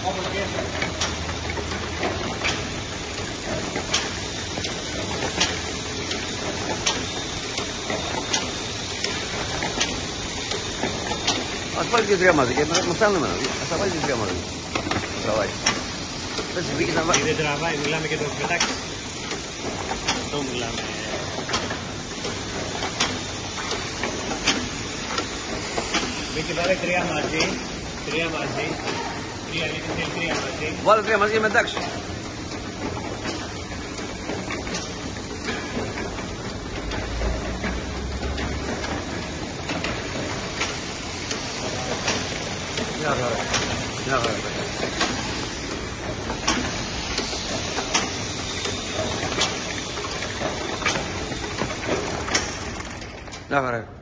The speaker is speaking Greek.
Ας βάλει και τρία μαζί, γιατί μας στάνουμε να δει. Ας τα βάλει και τρία μαζί. Τραβάει. Δεν συμβήκε να βάλει. Δεν τραβάει, μιλάμε και το πετάξει. Αυτό μιλάμε. Μίκη, βάλε τρία μαζί. Τρία μαζί. Τρία, γιατί θέλει τρία μαζί. Βάλε τρία μαζί και μετάξω. Μια χαρά. Μια χαρά. Μια χαρά.